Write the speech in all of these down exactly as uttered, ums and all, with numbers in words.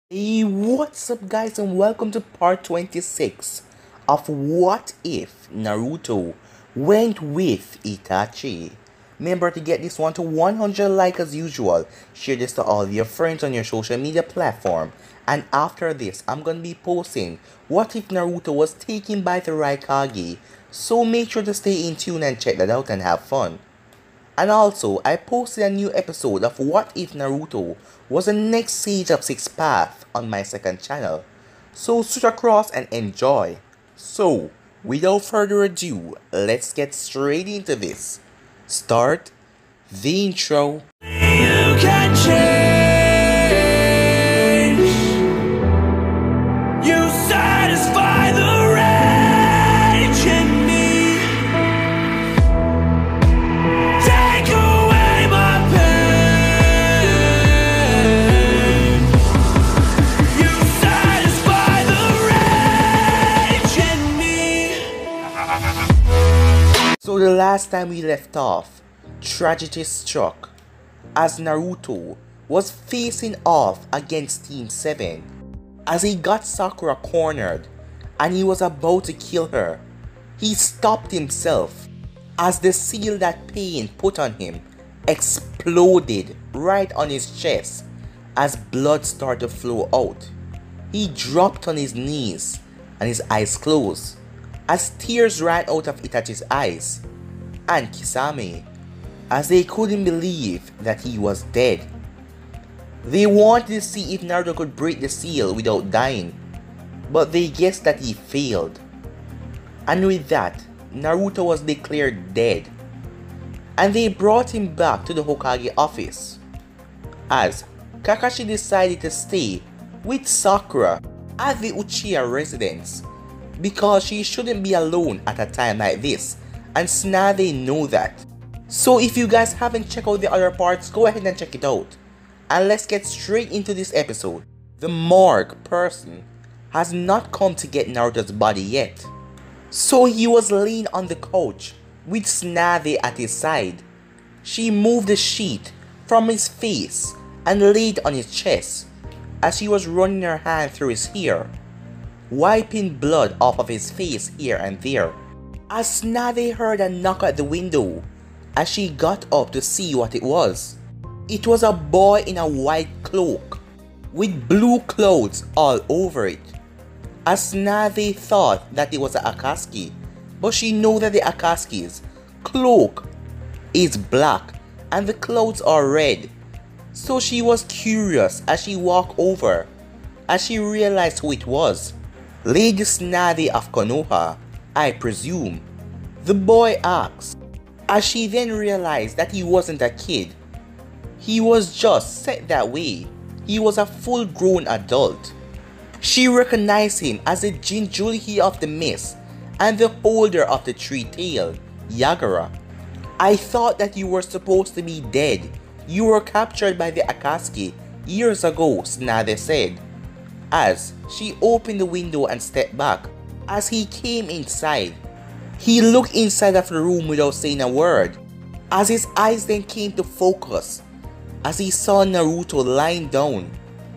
Hey, what's up guys, and welcome to part twenty-six of What If Naruto Went with Itachi. Remember to get this one to one hundred likes as usual. Share this to all your friends on your social media platform. And after this, I'm gonna be posting What If Naruto Was Taken by the Raikage. So make sure to stay in tune and check that out and have fun. And also, I posted a new episode of What If Naruto Was the Next Sage of Six Path on my second channel. So switch across and enjoy. So, without further ado, let's get straight into this. Start the intro. You can change. You satisfy the rage in me. Take away my pain. You satisfy the rage in me. So the last time we left off, tragedy struck as Naruto was facing off against Team seven as he got Sakura cornered and he was about to kill her. He stopped himself as the seal that Pain put on him exploded right on his chest as blood started to flow out. He dropped on his knees and his eyes closed as tears ran out of Itachi's eyes and Kisame as they couldn't believe that he was dead. They wanted to see if Naruto could break the seal without dying, but they guessed that he failed. And with that, Naruto was declared dead, and they brought him back to the Hokage office, as Kakashi decided to stay with Sakura at the Uchiha residence because she shouldn't be alone at a time like this, and Tsunade know that. So if you guys haven't checked out the other parts, go ahead and check it out. And let's get straight into this episode. The morgue person has not come to get Naruto's body yet. So he was laying on the couch with Tsunade at his side. She moved the sheet from his face and laid on his chest as she was running her hand through his hair, wiping blood off of his face here and there. As Tsunade heard a knock at the window as she got up to see what it was. It was a boy in a white cloak with blue clouds all over it. As Tsunade thought that it was a Akatsuki, but she knew that the Akatsuki's cloak is black and the clouds are red. So she was curious as she walked over as she realized who it was. Lady Tsunade of Konoha, I presume, the boy asked, as she then realized that he wasn't a kid. He was just set that way. He was a full-grown adult. She recognized him as the Jinchuriki of the Mist and the holder of the tree tail, Yagura. I thought that you were supposed to be dead. You were captured by the Akatsuki years ago, Tsunade said, as she opened the window and stepped back. As he came inside, he looked inside of the room without saying a word, as his eyes then came to focus as he saw Naruto lying down.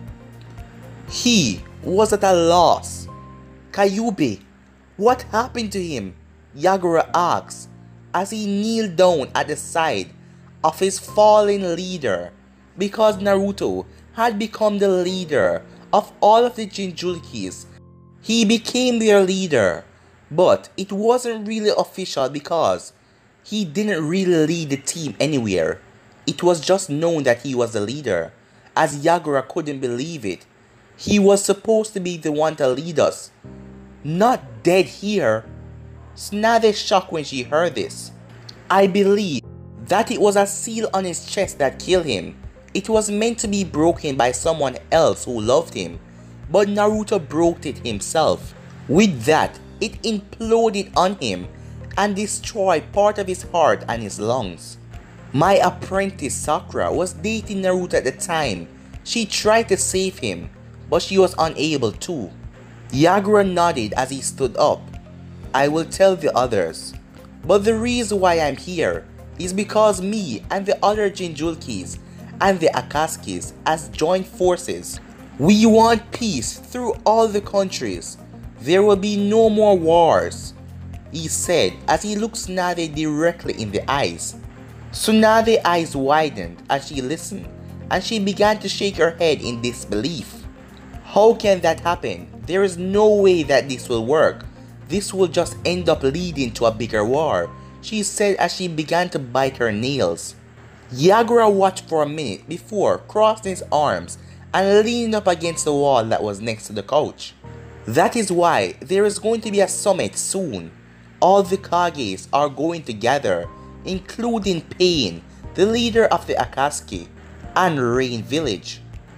He was at a loss. Kyuubi, what happened to him? Yagura asked as he kneeled down at the side of his fallen leader, because Naruto had become the leader of all of the Jinchurikis. He became their leader, but it wasn't really official because he didn't really lead the team anywhere. It was just known that he was the leader, as Yagura couldn't believe it. He was supposed to be the one to lead us, not dead here. Tsunade shocked when she heard this. I believe that it was a seal on his chest that killed him. It was meant to be broken by someone else who loved him, but Naruto broke it himself. With that, it imploded on him and destroyed part of his heart and his lungs. My apprentice Sakura was dating Naruto at the time. She tried to save him, but she was unable to. Yagura nodded as he stood up. I will tell the others, but the reason why I'm here is because me and the other Jinchurikis and the Akatsukis as joined forces We want peace through all the countries. There will be no more wars, he said as he looked Tsunade directly in the eyes. Tsunade's eyes widened as she listened, and she began to shake her head in disbelief. How can that happen? There is no way that this will work. This will just end up leading to a bigger war, she said as she began to bite her nails. Yagura watched for a minute before crossing his arms and leaning up against the wall that was next to the couch. That is why there is going to be a summit soon. All the Kages are going to gather, including Pain, the leader of the Akatsuki, and Rain Village.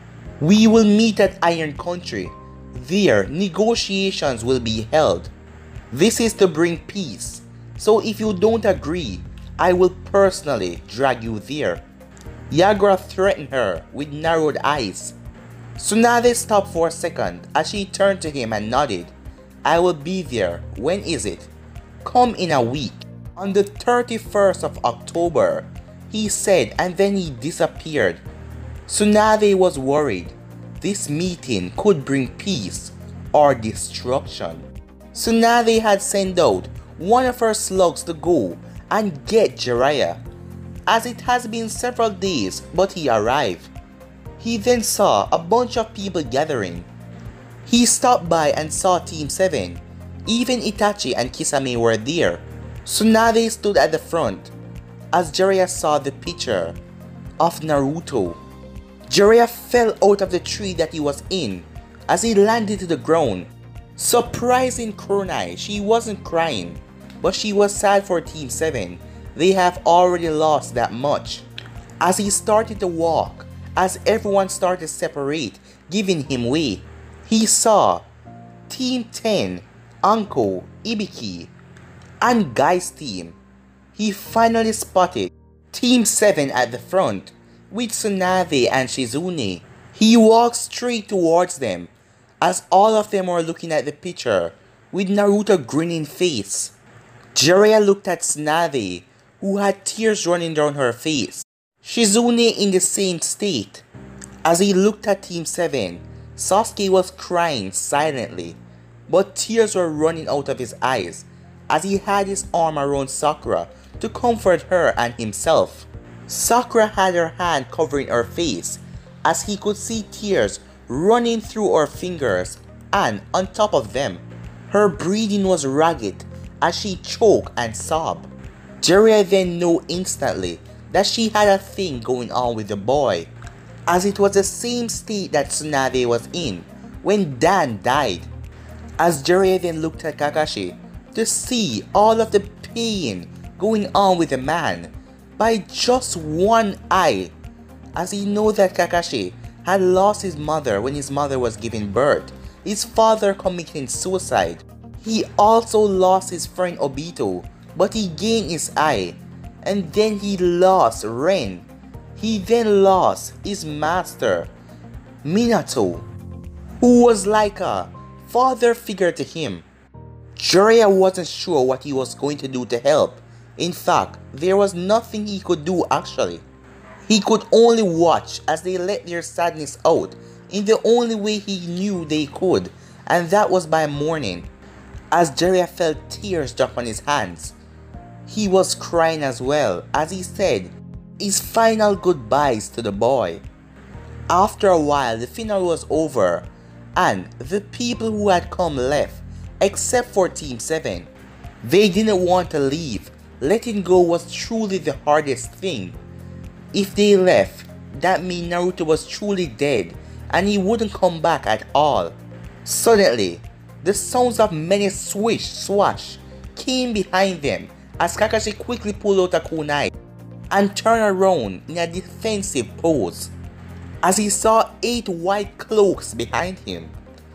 We will meet at Iron Country. There, negotiations will be held. This is to bring peace, so if you don't agree, I will personally drag you there. Yagura threatened her with narrowed eyes. Tsunade stopped for a second as she turned to him and nodded. I will be there. When is it? Come in a week. On the thirty-first of October, he said, and then he disappeared. Tsunade was worried. This meeting could bring peace or destruction. Tsunade had sent out one of her slugs to go and get Jiraiya, as it has been several days, but he arrived. He then saw a bunch of people gathering. He stopped by and saw Team seven. Even Itachi and Kisame were there. Tsunade stood at the front as Jiraiya saw the picture of Naruto. Jiraiya fell out of the tree that he was in as he landed to the ground. Surprising Kurenai, she wasn't crying, but she was sad for Team seven. They have already lost that much. As he started to walk, as everyone started to separate, giving him way, he saw Team ten, Anko, Ibiki, and Guy's team. He finally spotted Team seven at the front with Tsunade and Shizune. He walked straight towards them as all of them were looking at the picture with Naruto grinning face. Jiraiya looked at Tsunade, who had tears running down her face. Shizune in the same state. As he looked at Team seven, Sasuke was crying silently, but tears were running out of his eyes as he had his arm around Sakura to comfort her and himself. Sakura had her hand covering her face as he could see tears running through her fingers, and on top of them, her breathing was ragged as she choked and sobbed. Jiraiya then knew instantly that she had a thing going on with the boy, as it was the same state that Tsunade was in when Dan died. As Jiraiya then looked at Kakashi to see all of the pain going on with the man by just one eye, as he knew that Kakashi had lost his mother when his mother was giving birth, his father committing suicide. He also lost his friend Obito, but he gained his eye, and then he lost Ren. He then lost his master, Minato, who was like a father figure to him. Jiraiya wasn't sure what he was going to do to help. In fact, there was nothing he could do actually. He could only watch as they let their sadness out in the only way he knew they could, and that was by mourning. As Jiraiya felt tears drop on his hands, he was crying as well as he said his final goodbyes to the boy. After a while, the funeral was over and the people who had come left, except for Team seven. They didn't want to leave. Letting go was truly the hardest thing. If they left, that meant Naruto was truly dead and he wouldn't come back at all. Suddenly, the sounds of many swish swash came behind them as Kakashi quickly pulled out a kunai and turned around in a defensive pose as he saw eight white cloaks behind him.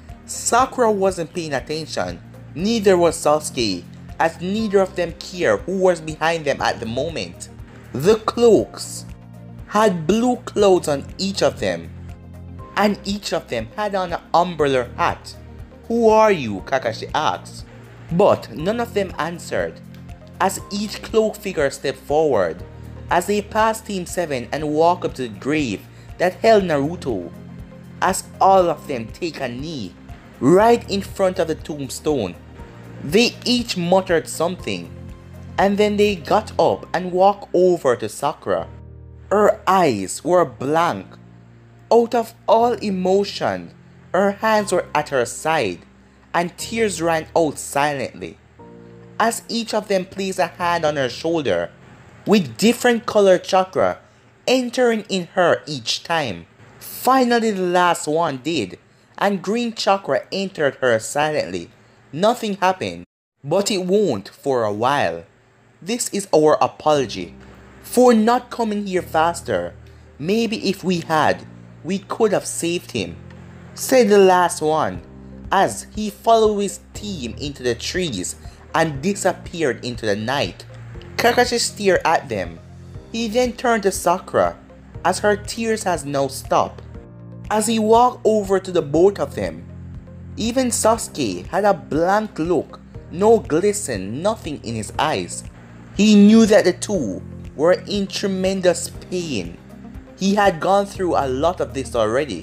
Sakura wasn't paying attention, neither was Sasuke, as neither of them cared who was behind them at the moment. The cloaks had blue clothes on each of them, and each of them had on an umbrella hat. "Who are you?" Kakashi asked. But none of them answered, as each cloak figure stepped forward as they passed Team seven and walked up to the grave that held Naruto. as all of them take a knee right in front of the tombstone. They each muttered something, and then they got up and walked over to Sakura. Her eyes were blank. Out of all emotion, her hands were at her side, and tears ran out silently, as each of them placed a hand on her shoulder, with different colored chakra entering in her each time. Finally the last one did, and green chakra entered her silently. Nothing happened, but it won't for a while. This is our apology for not coming here faster. Maybe if we had, we could have saved him, said the last one, as he followed his team into the trees and disappeared into the night. Kakashi stared at them. He then turned to Sakura, as her tears has now stopped. As he walked over to the both of them, even Sasuke had a blank look, no glisten, nothing in his eyes. He knew that the two were in tremendous pain. He had gone through a lot of this already,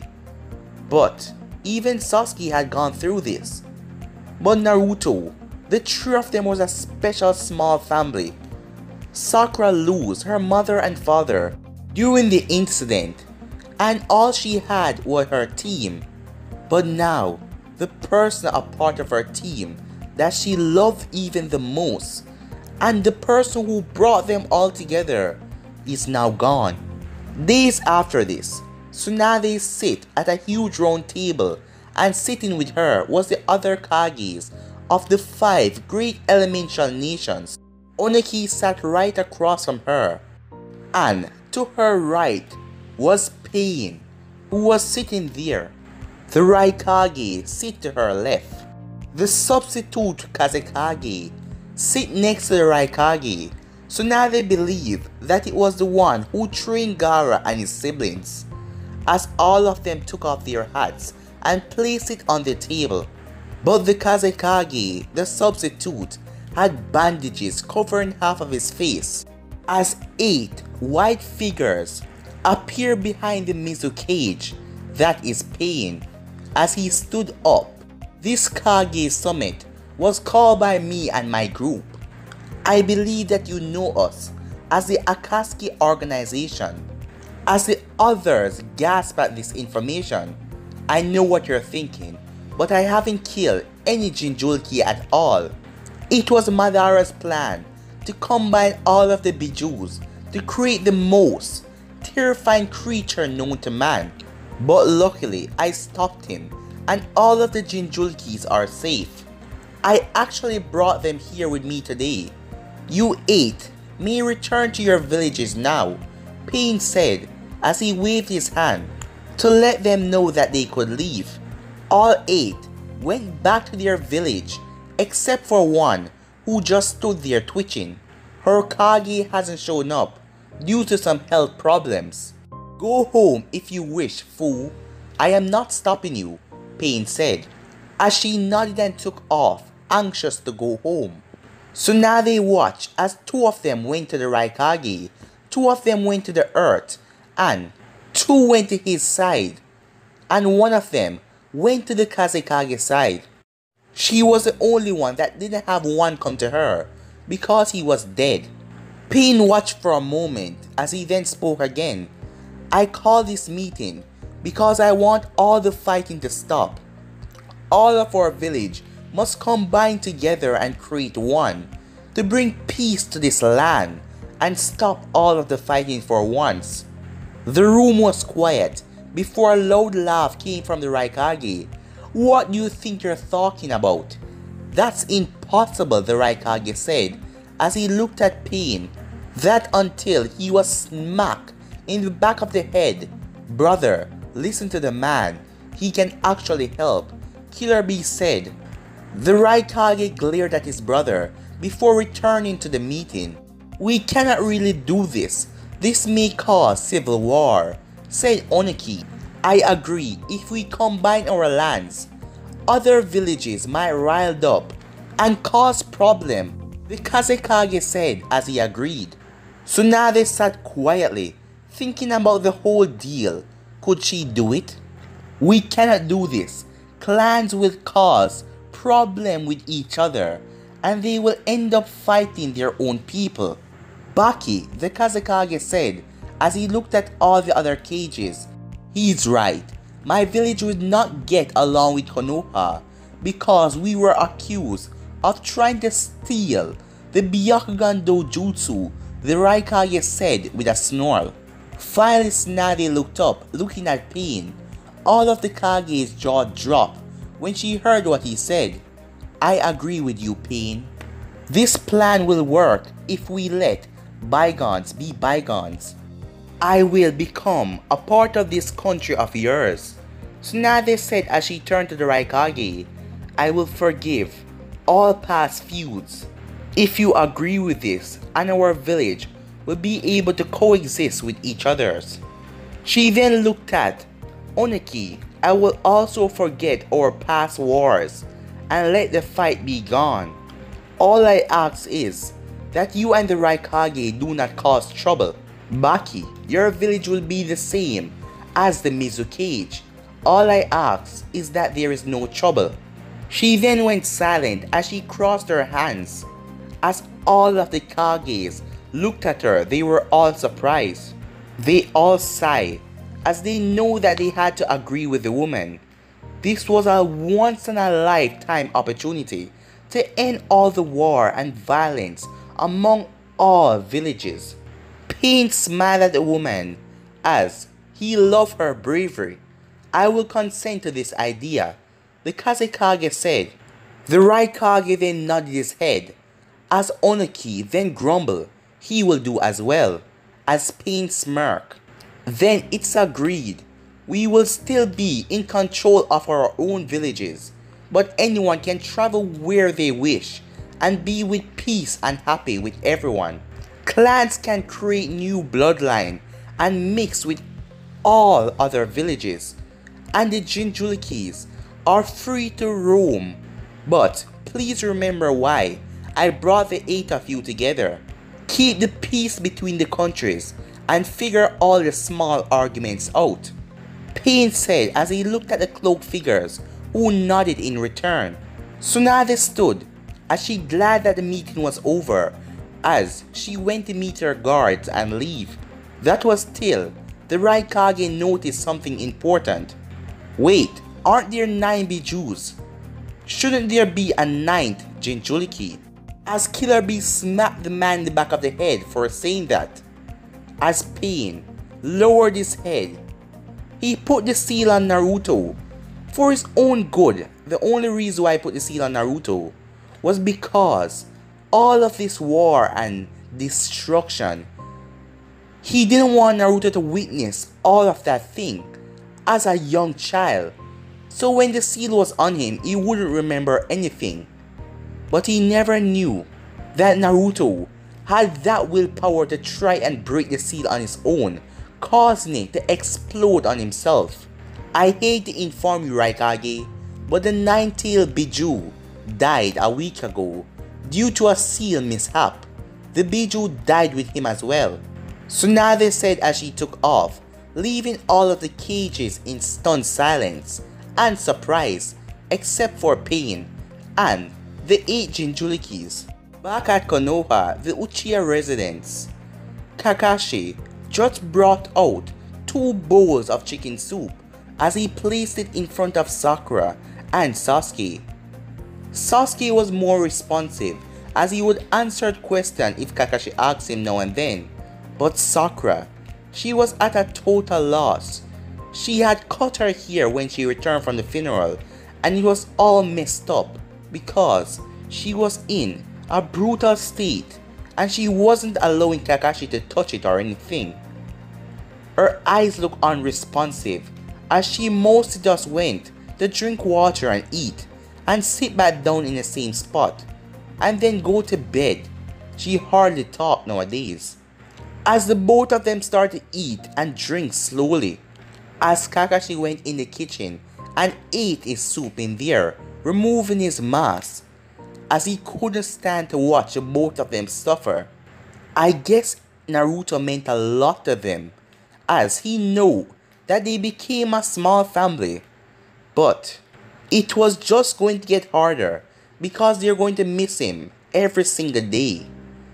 but even Sasuke had gone through this. But Naruto, the three of them was a special small family. Sakura lost her mother and father during the incident, and all she had was her team. But now, the person a part of her team that she loved even the most, and the person who brought them all together, is now gone. Days after this, Tsunade sat at a huge round table, and sitting with her was the other Kages of the five great elemental nations. Oneki sat right across from her, and to her right was Pain, who was sitting there. The Raikage sit to her left. The substitute Kazekage sit next to the Raikage. Tsunade believed that it was the one who trained Gaara and his siblings, as all of them took off their hats and placed it on the table. But the Kazekage, the substitute, had bandages covering half of his face, as eight white figures appear behind the Mizu cage, that is Pain, as he stood up. This Kage summit was called by me and my group. I believe that you know us as the Akatsuki organization. As the others gasp at this information, I know what you're thinking, but I haven't killed any Jinchuriki at all. It was Madara's plan to combine all of the Bijus to create the most terrifying creature known to man. But luckily, I stopped him, and all of the Jinchurikis are safe. I actually brought them here with me today. You eight may return to your villages now, Pain said as he waved his hand to let them know that they could leave. All eight went back to their village, except for one who just stood there twitching. Her Kage hasn't shown up due to some health problems. Go home if you wish, fool. I am not stopping you, Pain said, as she nodded and took off, anxious to go home. Tsunade watched as two of them went to the Raikage, two of them went to the earth, and two went to his side, and one of them went to the Kazekage side. She was the only one that didn't have one come to her, because he was dead. Pain watched for a moment as he then spoke again. I call this meeting because I want all the fighting to stop. All of our village must combine together and create one, to bring peace to this land and stop all of the fighting for once. The room was quiet before a loud laugh came from the Raikage. What do you think you're talking about? That's impossible, the Raikage said as he looked at Pain. That until he was smacked in the back of the head. Brother, listen to the man. He can actually help, Killer Bee said. The Raikage glared at his brother before returning to the meeting. We cannot really do this. This may cause civil war, said Oneki. I agree. If we combine our lands, other villages might rile up and cause problem, the Kazekage said as he agreed. Tsunade sat quietly, thinking about the whole deal. Could she do it? We cannot do this. Clans will cause problem with each other and they will end up fighting their own people. Baki, the Kazekage, said as he looked at all the other cages, "He's right. My village would not get along with Konoha because we were accused of trying to steal the Byakugan Dojutsu," the Raikage said with a snarl. Finally Tsunade looked up, looking at Pain. All of the Kage's jaw dropped when she heard what he said. "I agree with you, Pain. This plan will work if we let bygones be bygones. I will become a part of this country of yours." Tsunade said as she turned to the Raikage, "I will forgive all past feuds if you agree with this, and our village will be able to coexist with each other's." She then looked at Oniki. "I will also forget our past wars and let the fight be gone. All I ask is that you and the Raikage do not cause trouble. Baki, your village will be the same as the Mizu cage. All I ask is that there is no trouble." She then went silent as she crossed her hands. As all of the Kages looked at her, they were all surprised. They all sighed as they know that they had to agree with the woman. This was a once-in-a-lifetime opportunity to end all the war and violence among all villages. Pain smiled at the woman as he loved her bravery. "I will consent to this idea," the Kazekage said. The Raikage then nodded his head as Oniki then grumbled he will do as well, as Pain smirked. "Then it's agreed. We will still be in control of our own villages, but anyone can travel where they wish and be with peace and happy with everyone. Clans can create new bloodline and mix with all other villages, and the Jinchurikis are free to roam. But please remember why I brought the eight of you together. Keep the peace between the countries and figure all the small arguments out." Pain said as he looked at the cloaked figures who nodded in return. Tsunade stood as she glad that the meeting was over as she went to meet her guards and leave. That was till the Raikage noticed something important. "Wait, aren't there nine Bijus? Shouldn't there be a ninth Jinchuriki?" As Killer Bee smacked the man in the back of the head for saying that. As Pain lowered his head, he put the seal on Naruto. For his own good, the only reason why I put the seal on Naruto was because all of this war and destruction, he didn't want Naruto to witness all of that thing as a young child. So when the seal was on him, he wouldn't remember anything. But he never knew that Naruto had that willpower to try and break the seal on his own, causing it to explode on himself. I hate to inform you, Raikage, but the nine-tailed Biju died a week ago due to a seal mishap. The Biju died with him as well. Tsunade said as she took off, leaving all of the cages in stunned silence and surprise, except for Pain and the eight Jinchurikis. Back at Konoha, the Uchiha residence, Kakashi just brought out two bowls of chicken soup as he placed it in front of Sakura and Sasuke. Sasuke was more responsive as he would answer questions if Kakashi asked him now and then. But Sakura, she was at a total loss. She had cut her hair when she returned from the funeral and it was all messed up because she was in a brutal state and she wasn't allowing Kakashi to touch it or anything. Her eyes looked unresponsive as she mostly just went to drink water and eat and sit back down in the same spot and then go to bed. She hardly talked nowadays. As the both of them started to eat and drink slowly, as Kakashi went in the kitchen and ate his soup in there, removing his mask, as he couldn't stand to watch the both of them suffer. I guess Naruto meant a lot to them, as he knew that they became a small family But it was just going to get harder because they're going to miss him every single day.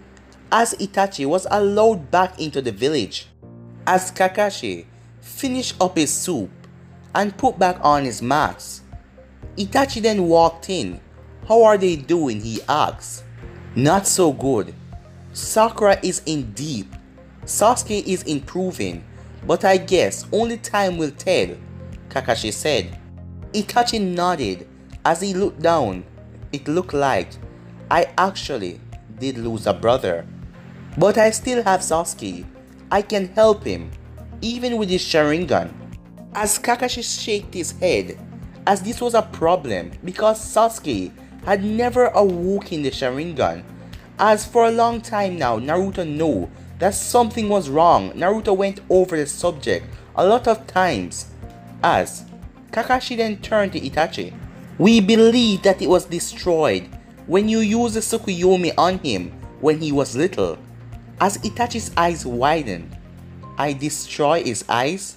As Itachi was allowed back into the village, as Kakashi finished up his soup and put back on his mask, Itachi then walked in. "How are they doing?" he asked. "Not so good. Sakura is in deep. Sasuke is improving, but I guess only time will tell," Kakashi said. Itachi nodded as he looked down. "It looked like I actually did lose a brother. But I still have Sasuke. I can help him, even with his Sharingan." As Kakashi shook his head, as this was a problem because Sasuke had never awoken the Sharingan. As for a long time now, Naruto knew that something was wrong. Naruto went over the subject a lot of times. As Kakashi then turned to Itachi. "We believe that it was destroyed when you used the Tsukuyomi on him when he was little." As Itachi's eyes widened, "I destroy his eyes?"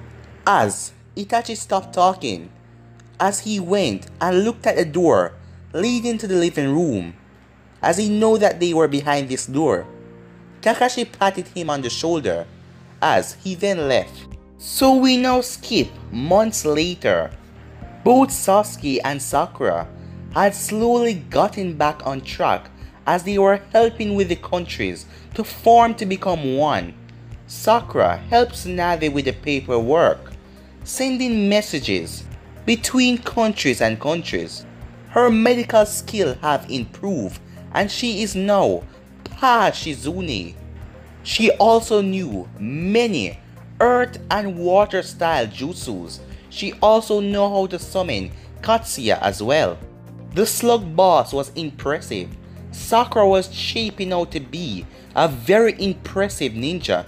As Itachi stopped talking, as he went and looked at the door leading to the living room, as he knew that they were behind this door, Kakashi patted him on the shoulder as he then left. So we now skip months later. Both Sasuke and Sakura had slowly gotten back on track as they were helping with the countries to form to become one. Sakura helps Tsunade with the paperwork, sending messages between countries and countries. Her medical skills have improved and she is now past Shizune. She also knew many earth and water style jutsus. She also knew how to summon Katsuya as well. The slug boss was impressive. Sakura was shaping out to be a very impressive ninja.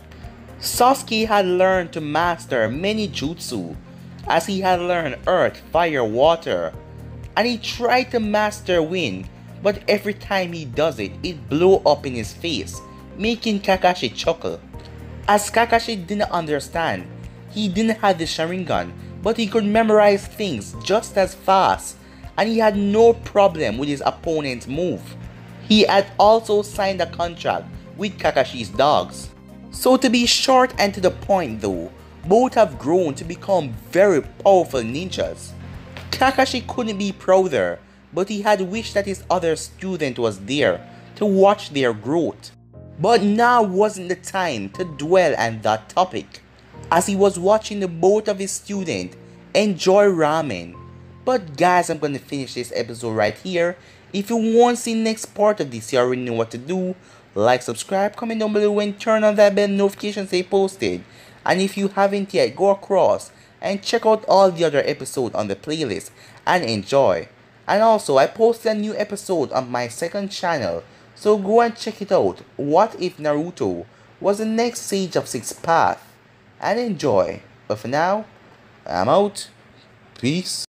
Sasuke had learned to master many jutsu, as he had learned earth, fire, water, and he tried to master wind, but every time he does it, it blew up in his face, making Kakashi chuckle. As Kakashi didn't understand, he didn't have the Sharingan, but he could memorize things just as fast, and he had no problem with his opponent's move. He had also signed a contract with Kakashi's dogs. So to be short and to the point though, both have grown to become very powerful ninjas. Kakashi couldn't be prouder, but he had wished that his other student was there to watch their growth. But now wasn't the time to dwell on that topic, as he was watching the both of his students enjoy ramen. But guys, I'm gonna finish this episode right here. If you want to see the next part of this, you already know what to do. Like, subscribe, comment down below and turn on that bell notification say posted. And if you haven't yet, go across and check out all the other episodes on the playlist and enjoy. And also, I posted a new episode on my second channel, so go and check it out. What if Naruto was the next Sage of Six Path? And enjoy. But for now, I'm out. Peace.